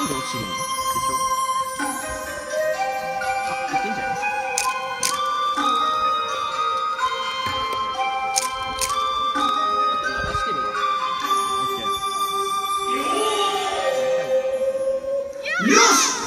で落ちるのでしょ。あ、いけんじゃない。流してるわ。オッケー。よし。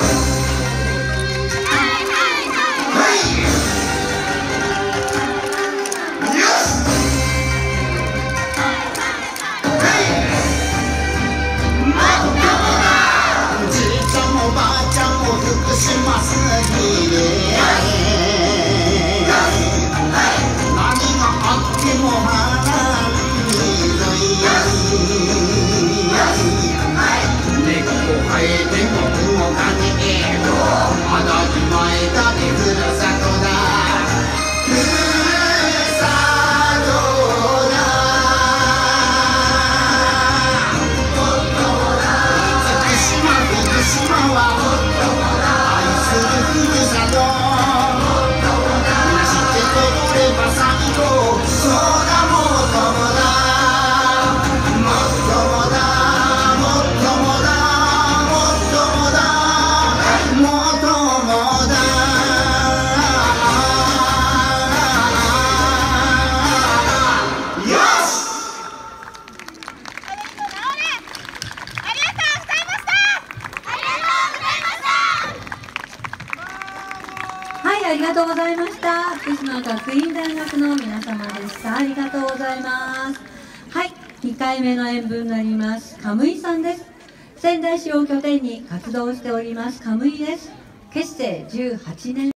ありがとうございました。福島学院大学の皆様でした。ありがとうございます。はい、2回目の演舞になります。カムイさんです。仙台市を拠点に活動しておりますカムイです。結成18年